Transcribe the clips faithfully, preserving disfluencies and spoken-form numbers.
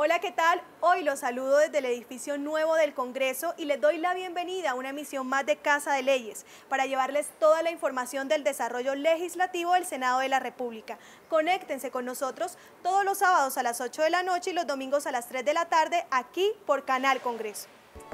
Hola, ¿qué tal? Hoy los saludo desde el edificio nuevo del Congreso y les doy la bienvenida a una emisión más de Casa de Leyes para llevarles toda la información del desarrollo legislativo del Senado de la República. Conéctense con nosotros todos los sábados a las ocho de la noche y los domingos a las tres de la tarde aquí por Canal Congreso.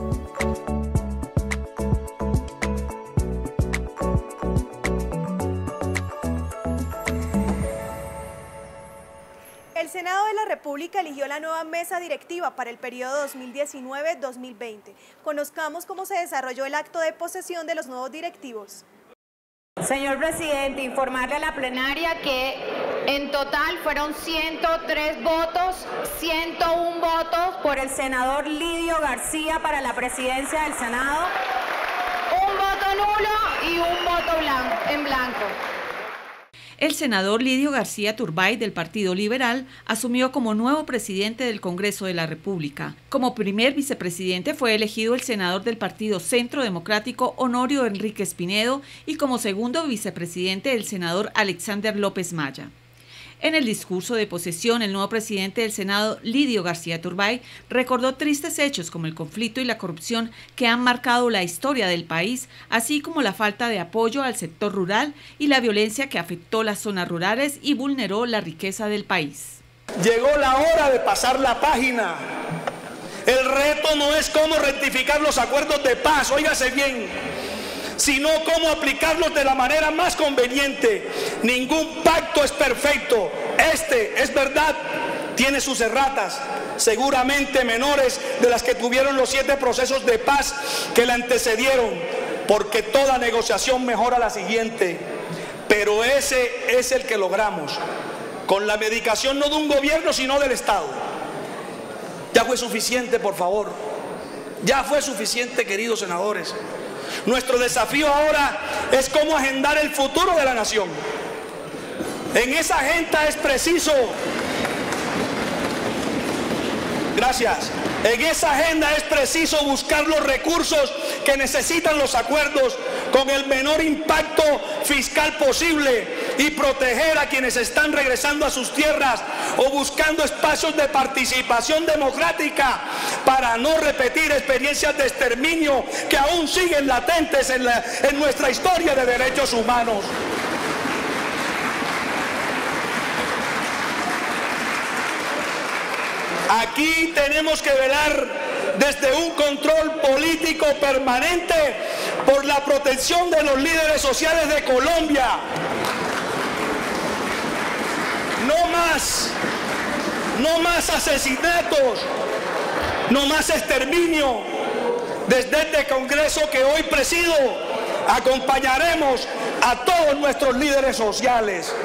El Senado de la República eligió la nueva mesa directiva para el periodo dos mil diecinueve dos mil veinte. Conozcamos cómo se desarrolló el acto de posesión de los nuevos directivos. Señor presidente, informarle a la plenaria que en total fueron ciento tres votos, ciento uno votos por el senador Lidio García para la presidencia del Senado, un voto nulo y un voto blanco, en blanco. El senador Lidio García Turbay, del Partido Liberal, asumió como nuevo presidente del Congreso de la República. Como primer vicepresidente fue elegido el senador del Partido Centro Democrático, Honorio Enríquez Pinedo, y como segundo vicepresidente el senador Alexander López Maya. En el discurso de posesión, el nuevo presidente del Senado, Lidio García Turbay, recordó tristes hechos como el conflicto y la corrupción que han marcado la historia del país, así como la falta de apoyo al sector rural y la violencia que afectó las zonas rurales y vulneró la riqueza del país. Llegó la hora de pasar la página. El reto no es cómo rectificar los acuerdos de paz, óigase bien, sino cómo aplicarlos de la manera más conveniente. Ningún pacto es perfecto. Este, es verdad, tiene sus erratas, seguramente menores de las que tuvieron los siete procesos de paz que la antecedieron, porque toda negociación mejora la siguiente. Pero ese es el que logramos, con la medicación no de un gobierno, sino del Estado. Ya fue suficiente, por favor. Ya fue suficiente, queridos senadores. Nuestro desafío ahora es cómo agendar el futuro de la nación. En esa agenda es preciso, gracias, en esa agenda es preciso buscar los recursos que necesitan los acuerdos con el menor impacto fiscal posible y proteger a quienes están regresando a sus tierras o buscando espacios de participación democrática para no repetir experiencias de exterminio que aún siguen latentes en, la, en nuestra historia de derechos humanos. Aquí tenemos que velar desde un control político permanente por la protección de los líderes sociales de Colombia. No más, no más asesinatos, no más exterminio. Desde este Congreso que hoy presido, acompañaremos a todos nuestros líderes sociales.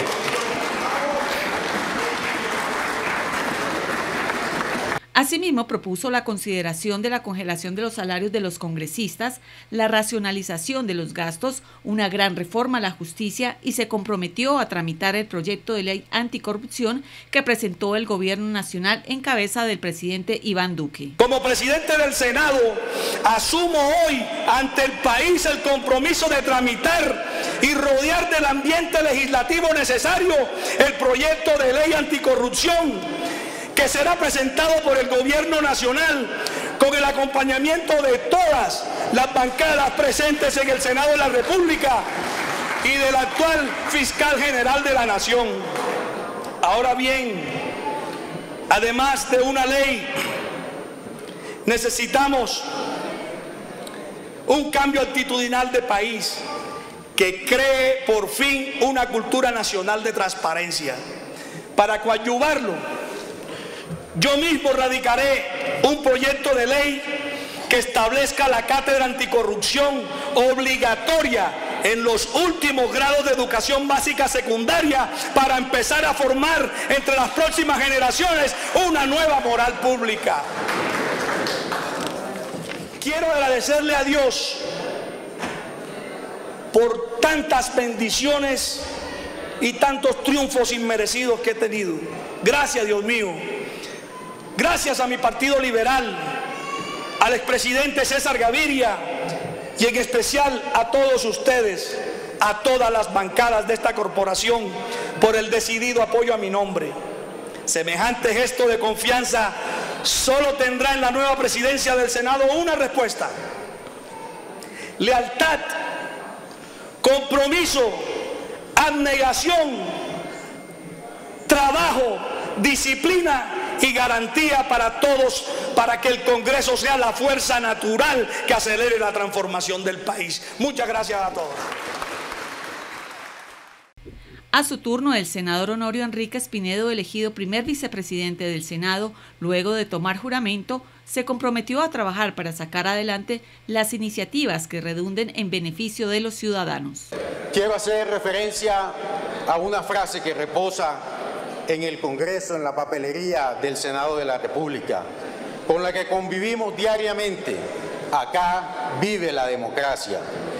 Asimismo, propuso la consideración de la congelación de los salarios de los congresistas, la racionalización de los gastos, una gran reforma a la justicia y se comprometió a tramitar el proyecto de ley anticorrupción que presentó el Gobierno Nacional en cabeza del presidente Iván Duque. Como presidente del Senado, asumo hoy ante el país el compromiso de tramitar y rodear del ambiente legislativo necesario el proyecto de ley anticorrupción, que será presentado por el Gobierno Nacional con el acompañamiento de todas las bancadas presentes en el Senado de la República y del actual Fiscal General de la Nación. Ahora bien, además de una ley, necesitamos un cambio actitudinal de país que cree por fin una cultura nacional de transparencia. Para coadyuvarlo, yo mismo radicaré un proyecto de ley que establezca la cátedra anticorrupción obligatoria en los últimos grados de educación básica secundaria para empezar a formar entre las próximas generaciones una nueva moral pública. Quiero agradecerle a Dios por tantas bendiciones y tantos triunfos inmerecidos que he tenido. Gracias, Dios mío. Gracias a mi Partido Liberal, al expresidente César Gaviria y en especial a todos ustedes, a todas las bancadas de esta corporación por el decidido apoyo a mi nombre. Semejante gesto de confianza solo tendrá en la nueva presidencia del Senado una respuesta: lealtad, compromiso, abnegación, trabajo, disciplina y garantía para todos, para que el Congreso sea la fuerza natural que acelere la transformación del país. Muchas gracias a todos. A su turno, el senador Honorio Enríquez Pinedo, elegido primer vicepresidente del Senado, luego de tomar juramento, se comprometió a trabajar para sacar adelante las iniciativas que redunden en beneficio de los ciudadanos. Quiero hacer referencia a una frase que reposa en el Congreso, en la papelería del Senado de la República, con la que convivimos diariamente. Acá vive la democracia.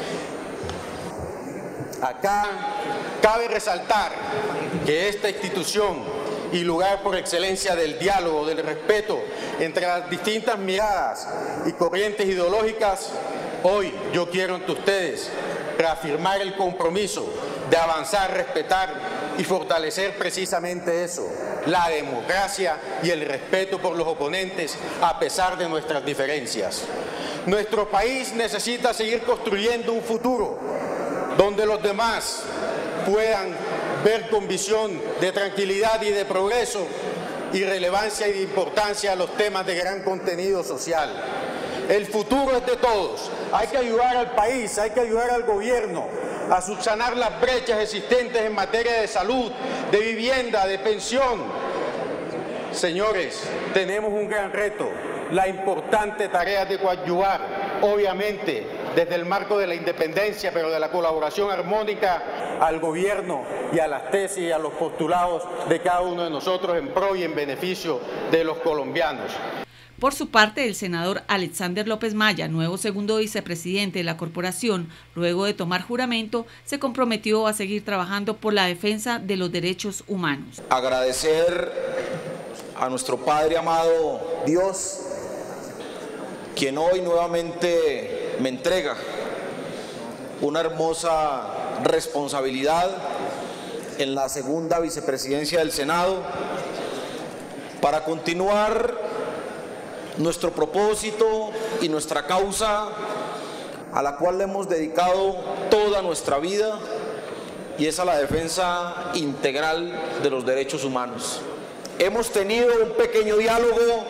Acá cabe resaltar que esta institución y lugar por excelencia del diálogo, del respeto entre las distintas miradas y corrientes ideológicas, hoy yo quiero ante ustedes reafirmar el compromiso de avanzar, respetar y fortalecer precisamente eso, la democracia y el respeto por los oponentes a pesar de nuestras diferencias. Nuestro país necesita seguir construyendo un futuro donde los demás puedan ver con visión de tranquilidad y de progreso y relevancia y de importancia a los temas de gran contenido social. El futuro es de todos. Hay que ayudar al país, hay que ayudar al gobierno a subsanar las brechas existentes en materia de salud, de vivienda, de pensión. Señores, tenemos un gran reto, la importante tarea de coadyuvar, obviamente, desde el marco de la independencia, pero de la colaboración armónica al gobierno y a las tesis y a los postulados de cada uno de nosotros en pro y en beneficio de los colombianos. Por su parte, el senador Alexander López Maya, nuevo segundo vicepresidente de la corporación, luego de tomar juramento, se comprometió a seguir trabajando por la defensa de los derechos humanos. Agradecer a nuestro Padre amado Dios, quien hoy nuevamente me entrega una hermosa responsabilidad en la segunda vicepresidencia del Senado para continuar nuestro propósito y nuestra causa a la cual le hemos dedicado toda nuestra vida, y es a la defensa integral de los derechos humanos. Hemos tenido un pequeño diálogo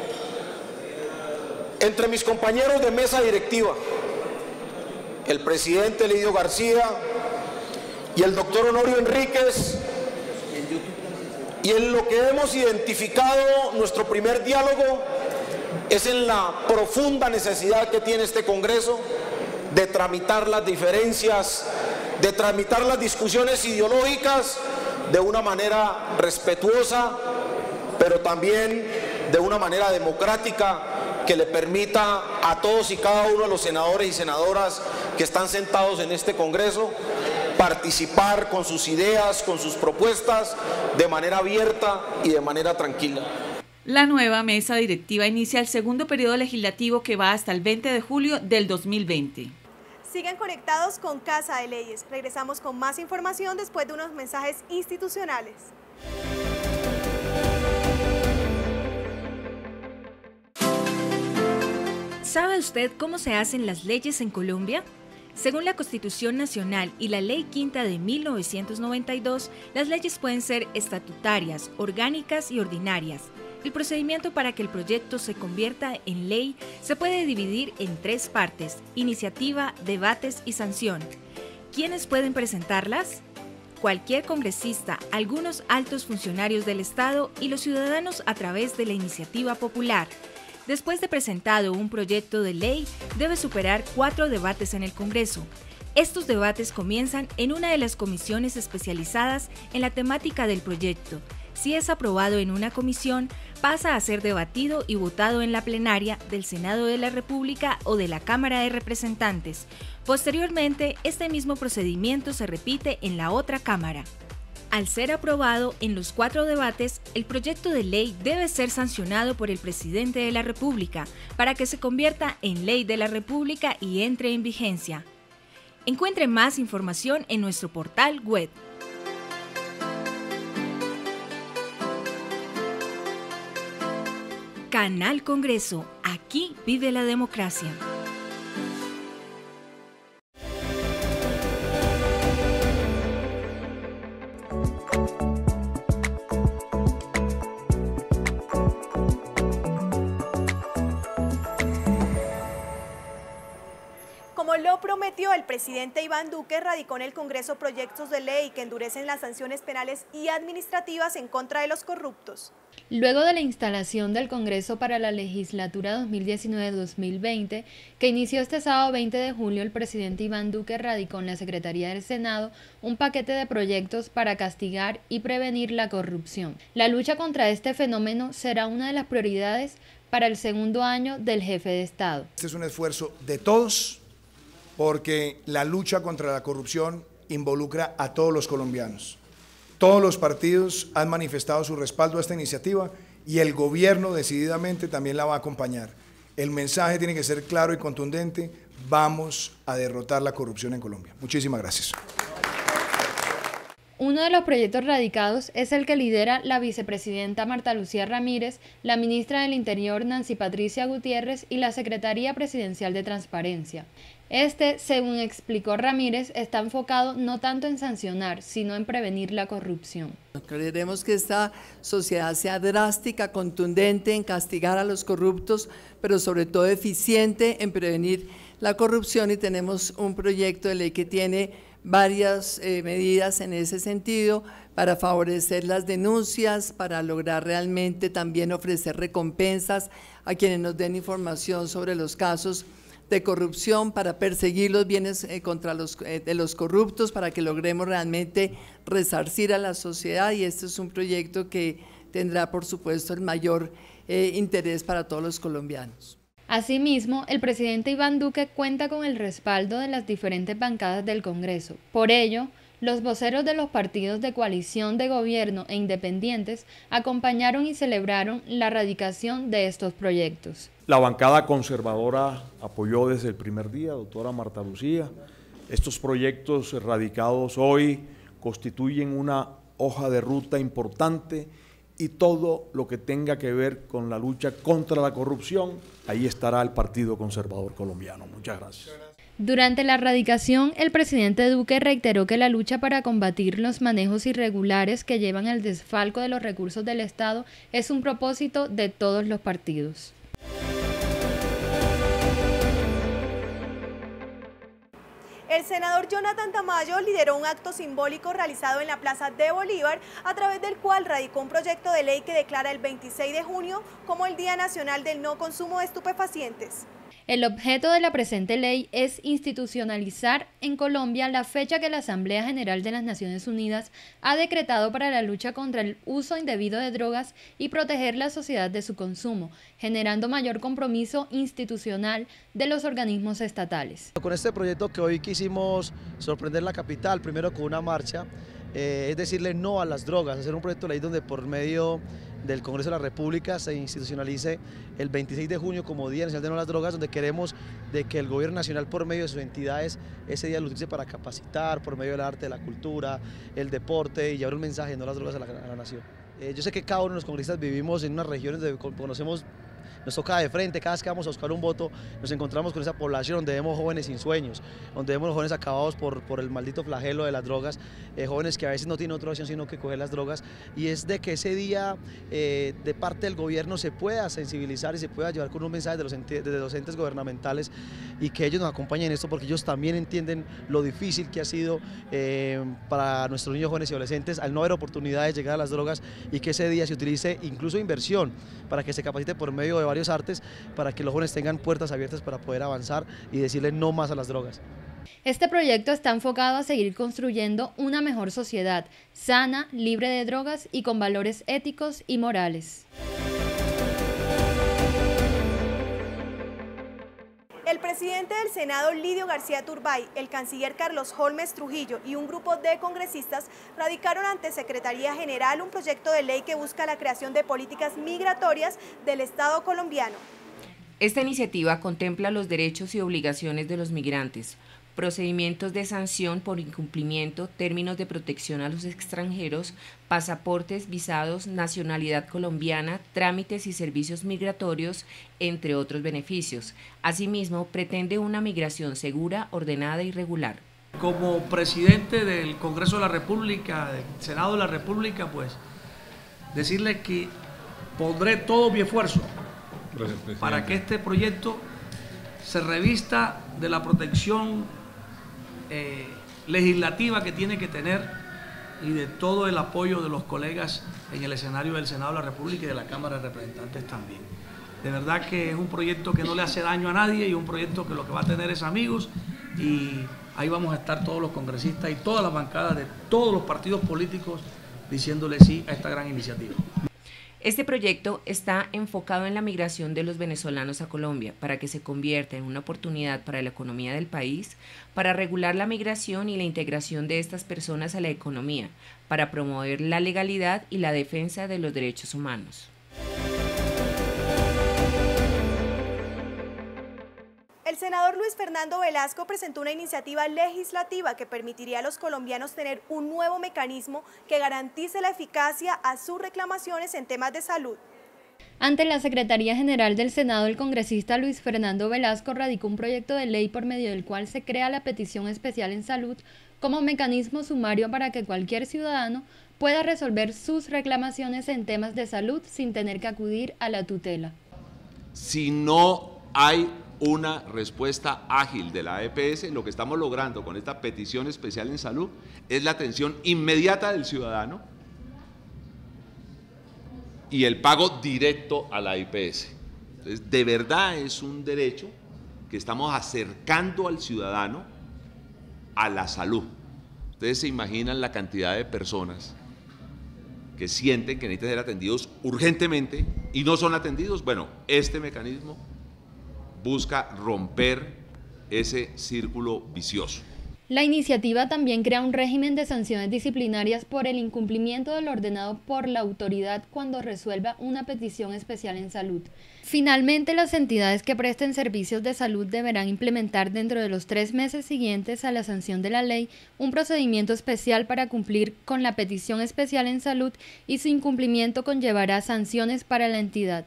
entre mis compañeros de mesa directiva, el presidente Lidio García y el doctor Honorio Enríquez, y en lo que hemos identificado nuestro primer diálogo es en la profunda necesidad que tiene este Congreso de tramitar las diferencias, de tramitar las discusiones ideológicas de una manera respetuosa, pero también de una manera democrática que le permita a todos y cada uno de los senadores y senadoras que están sentados en este Congreso participar con sus ideas, con sus propuestas, de manera abierta y de manera tranquila. La nueva mesa directiva inicia el segundo periodo legislativo que va hasta el veinte de julio del dos mil veinte. Sigan conectados con Casa de Leyes. Regresamos con más información después de unos mensajes institucionales. ¿Sabe usted cómo se hacen las leyes en Colombia? Según la Constitución Nacional y la Ley Quinta de mil novecientos noventa y dos, las leyes pueden ser estatutarias, orgánicas y ordinarias. El procedimiento para que el proyecto se convierta en ley se puede dividir en tres partes: iniciativa, debates y sanción. ¿Quiénes pueden presentarlas? Cualquier congresista, algunos altos funcionarios del Estado y los ciudadanos a través de la iniciativa popular. Después de presentado un proyecto de ley, debe superar cuatro debates en el Congreso. Estos debates comienzan en una de las comisiones especializadas en la temática del proyecto. Si es aprobado en una comisión, pasa a ser debatido y votado en la plenaria del Senado de la República o de la Cámara de Representantes. Posteriormente, este mismo procedimiento se repite en la otra Cámara. Al ser aprobado en los cuatro debates, el proyecto de ley debe ser sancionado por el presidente de la República para que se convierta en ley de la República y entre en vigencia. Encuentre más información en nuestro portal web. Canal Congreso, aquí vive la democracia. Como lo prometió, el presidente Iván Duque radicó en el Congreso proyectos de ley que endurecen las sanciones penales y administrativas en contra de los corruptos. Luego de la instalación del Congreso para la legislatura dos mil diecinueve dos mil veinte, que inició este sábado veinte de julio, el presidente Iván Duque radicó en la Secretaría del Senado un paquete de proyectos para castigar y prevenir la corrupción. La lucha contra este fenómeno será una de las prioridades para el segundo año del jefe de Estado. Este es un esfuerzo de todos, porque la lucha contra la corrupción involucra a todos los colombianos. Todos los partidos han manifestado su respaldo a esta iniciativa y el gobierno decididamente también la va a acompañar. El mensaje tiene que ser claro y contundente: vamos a derrotar la corrupción en Colombia. Muchísimas gracias. Uno de los proyectos radicados es el que lidera la vicepresidenta Marta Lucía Ramírez, la ministra del Interior Nancy Patricia Gutiérrez y la Secretaría Presidencial de Transparencia. Este, según explicó Ramírez, está enfocado no tanto en sancionar, sino en prevenir la corrupción. Queremos que esta sociedad sea drástica, contundente en castigar a los corruptos, pero sobre todo eficiente en prevenir la corrupción, y tenemos un proyecto de ley que tiene varias eh, medidas en ese sentido para favorecer las denuncias, para lograr realmente también ofrecer recompensas a quienes nos den información sobre los casos de corrupción, para perseguir los bienes eh, contra los, eh, de los corruptos, para que logremos realmente resarcir a la sociedad, y este es un proyecto que tendrá por supuesto el mayor eh, interés para todos los colombianos. Asimismo, el presidente Iván Duque cuenta con el respaldo de las diferentes bancadas del Congreso. Por ello, los voceros de los partidos de coalición de gobierno e independientes acompañaron y celebraron la radicación de estos proyectos. La bancada conservadora apoyó desde el primer día, doctora Marta Lucía. Estos proyectos radicados hoy constituyen una hoja de ruta importante, y todo lo que tenga que ver con la lucha contra la corrupción, ahí estará el Partido Conservador Colombiano. Muchas gracias. Durante la radicación, el presidente Duque reiteró que la lucha para combatir los manejos irregulares que llevan al desfalco de los recursos del Estado es un propósito de todos los partidos. El senador Jonathan Tamayo lideró un acto simbólico realizado en la Plaza de Bolívar, a través del cual radicó un proyecto de ley que declara el veintiséis de junio como el Día Nacional del No Consumo de Estupefacientes. El objeto de la presente ley es institucionalizar en Colombia la fecha que la Asamblea General de las Naciones Unidas ha decretado para la lucha contra el uso indebido de drogas y proteger la sociedad de su consumo, generando mayor compromiso institucional de los organismos estatales. Con este proyecto que hoy quisimos sorprender la capital, primero con una marcha, eh, es decirle no a las drogas, hacer un proyecto de ley donde por medio del Congreso de la República se institucionalice el veintiséis de junio como Día Nacional de No a las Drogas, donde queremos de que el gobierno nacional, por medio de sus entidades, ese día lo utilice para capacitar, por medio del arte, de la cultura, el deporte, y llevar un mensaje de no a las drogas a la, a la nación. Eh, yo sé que cada uno de los congresistas vivimos en unas regiones donde conocemos, nos toca de frente, cada vez que vamos a buscar un voto, nos encontramos con esa población donde vemos jóvenes sin sueños, donde vemos jóvenes acabados por, por el maldito flagelo de las drogas, eh, jóvenes que a veces no tienen otra opción sino que coger las drogas, y es de que ese día eh, de parte del gobierno se pueda sensibilizar y se pueda llevar con un mensaje de los, entes, de los entes gubernamentales, y que ellos nos acompañen en esto, porque ellos también entienden lo difícil que ha sido eh, para nuestros niños, jóvenes y adolescentes al no haber oportunidades de llegar a las drogas, y que ese día se utilice incluso inversión para que se capacite por medio de varios artes, para que los jóvenes tengan puertas abiertas para poder avanzar y decirle no más a las drogas. Este proyecto está enfocado a seguir construyendo una mejor sociedad, sana, libre de drogas y con valores éticos y morales. El presidente del Senado, Lidio García Turbay, el canciller Carlos Holmes Trujillo y un grupo de congresistas radicaron ante Secretaría General un proyecto de ley que busca la creación de políticas migratorias del Estado colombiano. Esta iniciativa contempla los derechos y obligaciones de los migrantes, procedimientos de sanción por incumplimiento, términos de protección a los extranjeros, pasaportes, visados, nacionalidad colombiana, trámites y servicios migratorios, entre otros beneficios. Asimismo, pretende una migración segura, ordenada y regular. Como presidente del Congreso de la República, del Senado de la República, pues decirle que pondré todo mi esfuerzo para que este proyecto se revista de la protección eh, legislativa que tiene que tener y de todo el apoyo de los colegas en el escenario del Senado de la República y de la Cámara de Representantes también. De verdad que es un proyecto que no le hace daño a nadie y un proyecto que lo que va a tener es amigos, y ahí vamos a estar todos los congresistas y todas las bancadas de todos los partidos políticos diciéndole sí a esta gran iniciativa. Este proyecto está enfocado en la migración de los venezolanos a Colombia para que se convierta en una oportunidad para la economía del país, para regular la migración y la integración de estas personas a la economía, para promover la legalidad y la defensa de los derechos humanos. El senador Luis Fernando Velasco presentó una iniciativa legislativa que permitiría a los colombianos tener un nuevo mecanismo que garantice la eficacia a sus reclamaciones en temas de salud. Ante la Secretaría General del Senado, el congresista Luis Fernando Velasco radicó un proyecto de ley por medio del cual se crea la petición especial en salud como mecanismo sumario para que cualquier ciudadano pueda resolver sus reclamaciones en temas de salud sin tener que acudir a la tutela. Si no hay una respuesta ágil de la E P S, lo que estamos logrando con esta petición especial en salud es la atención inmediata del ciudadano y el pago directo a la E P S. Entonces, de verdad es un derecho que estamos acercando al ciudadano a la salud. Ustedes se imaginan la cantidad de personas que sienten que necesitan ser atendidos urgentemente y no son atendidos. Bueno, este mecanismo busca romper ese círculo vicioso. La iniciativa también crea un régimen de sanciones disciplinarias por el incumplimiento de lo ordenado por la autoridad cuando resuelva una petición especial en salud. Finalmente, las entidades que presten servicios de salud deberán implementar dentro de los tres meses siguientes a la sanción de la ley un procedimiento especial para cumplir con la petición especial en salud, y su incumplimiento conllevará sanciones para la entidad.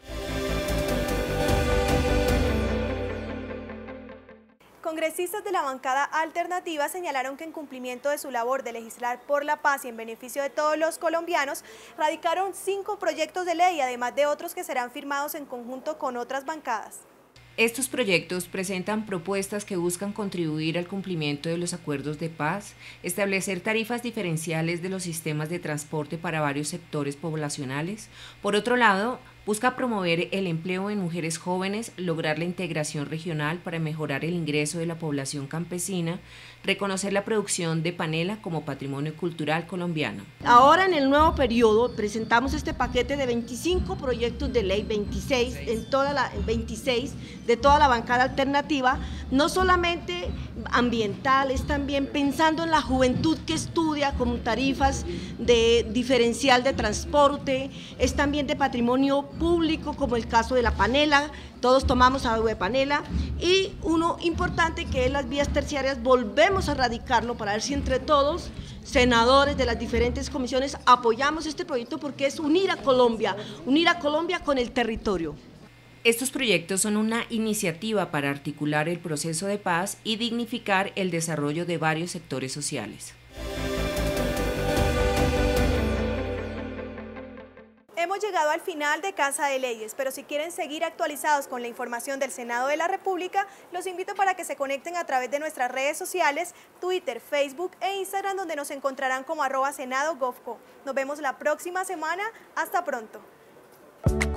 Congresistas de la bancada alternativa señalaron que en cumplimiento de su labor de legislar por la paz y en beneficio de todos los colombianos, radicaron cinco proyectos de ley, además de otros que serán firmados en conjunto con otras bancadas. Estos proyectos presentan propuestas que buscan contribuir al cumplimiento de los acuerdos de paz, establecer tarifas diferenciales de los sistemas de transporte para varios sectores poblacionales. Por otro lado, busca promover el empleo en mujeres jóvenes, lograr la integración regional para mejorar el ingreso de la población campesina, reconocer la producción de panela como patrimonio cultural colombiano. Ahora en el nuevo periodo presentamos este paquete de veinticinco proyectos de ley, veintiséis, en toda la, veintiséis de toda la bancada alternativa, no solamente ambientales, también pensando en la juventud que estudia con tarifas de diferencial de transporte, es también de patrimonio público como el caso de la panela, todos tomamos agua de panela, y uno importante que es las vías terciarias, volvemos a radicarlo para ver si entre todos, senadores de las diferentes comisiones, apoyamos este proyecto porque es unir a Colombia, unir a Colombia con el territorio. Estos proyectos son una iniciativa para articular el proceso de paz y dignificar el desarrollo de varios sectores sociales. Hemos llegado al final de Casa de Leyes, pero si quieren seguir actualizados con la información del Senado de la República, los invito para que se conecten a través de nuestras redes sociales, Twitter, Facebook e Instagram, donde nos encontrarán como arroba senado gov co. Nos vemos la próxima semana. Hasta pronto.